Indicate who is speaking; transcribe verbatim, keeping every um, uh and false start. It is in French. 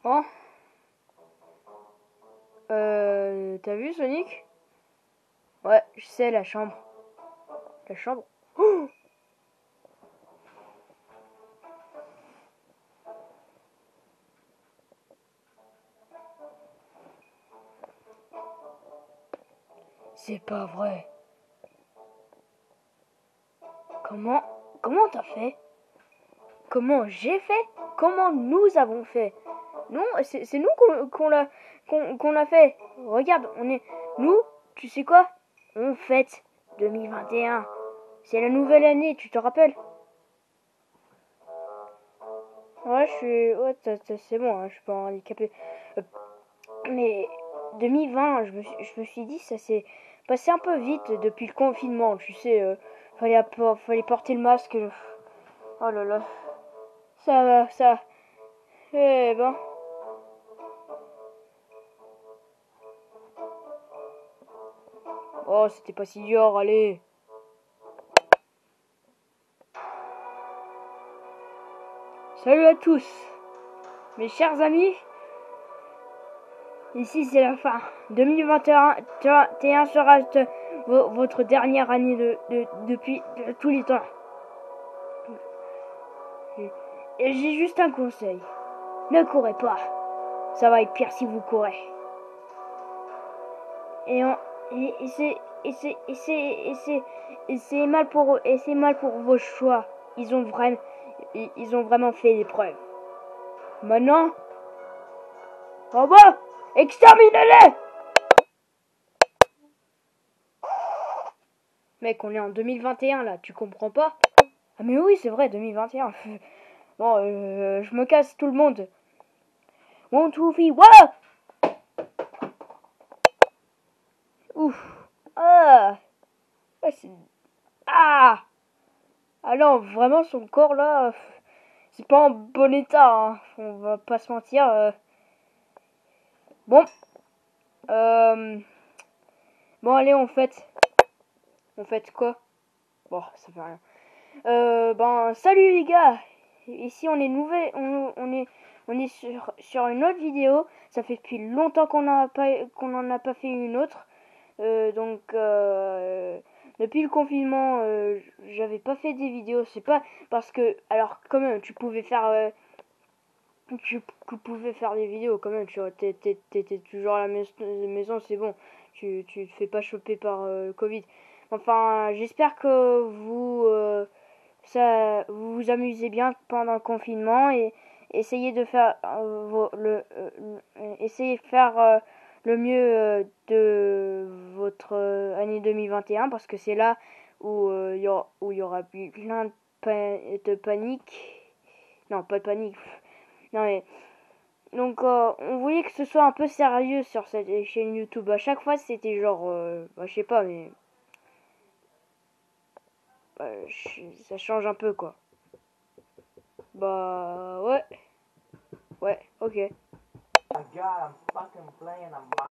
Speaker 1: Oh, euh, t'as vu Sonic? Ouais, je sais, la chambre. La chambre. Oh, c'est pas vrai. Comment, comment t'as fait? Comment j'ai fait? Comment nous avons fait? Non, c'est c'est nous qu'on qu'on l'a qu'on qu'on l'a fait. Regarde, on est nous. Tu sais quoi? On fête deux mille vingt et un. C'est la nouvelle année, tu te rappelles? Ouais, je suis. Ouais, ça- ça, c'est bon, hein, je suis pas handicapé. Euh, mais deux mille vingt, je me, suis- je me suis dit, ça s'est passé un peu vite depuis le confinement. Tu sais, euh, fallait, app- fallait porter le masque. Oh là là. Ça va, ça. Eh ben. Oh, c'était pas si dur, allez. Salut à tous, mes chers amis. Ici, c'est la fin. deux mille vingt et un sera votre dernière année de, de, depuis de tous les temps. Et j'ai juste un conseil. Ne courez pas. Ça va être pire si vous courez. Et, on, et, et c'est et c'est et c'est et c'est et c'est mal pour et c'est mal pour vos choix. Ils ont vraiment ils ont vraiment fait des preuves. Maintenant, au revoir. Exterminez-les. Mec, on est en deux mille vingt et un là, tu comprends pas? Ah mais oui, c'est vrai, deux mille vingt et un. Bon, euh, je me casse tout le monde. One, two, three, wow! Ouf. Ah. Ah, c'est... Ah. Ah non, vraiment, son corps là, c'est pas en bon état, hein. On va pas se mentir. euh. Bon. Euh... Bon, allez, on fait. On fait quoi? Bon, ça fait rien. Euh, ben, salut les gars. Ici, on est nouvel, on, on est, on est sur, sur une autre vidéo. Ça fait depuis longtemps qu'on a pas, qu'on en a pas fait une autre. Euh, donc, euh, depuis le confinement, euh, j'avais pas fait des vidéos. C'est pas parce que, alors, quand même, tu pouvais faire, euh, tu, tu pouvais faire des vidéos quand même. Tu vois, t'étais, t'étais toujours à la maison, c'est bon. Tu, tu te fais pas choper par euh, le Covid. Enfin, j'espère que vous, euh, ça, vous vous amusez bien pendant le confinement et essayez de faire euh, vos, le, euh, euh, essayez de faire euh, le mieux euh, de votre euh, année deux mille vingt et un parce que c'est là où il euh, y aura où il y aura plein de, pa de panique. Non, pas de panique. Non mais donc euh, on voulait que ce soit un peu sérieux sur cette chaîne YouTube. À chaque fois c'était genre euh, bah, je sais pas mais bah, ça change un peu quoi. Bah ouais. Ouais, ok.
Speaker 2: Oh my god, I'm fucking playing a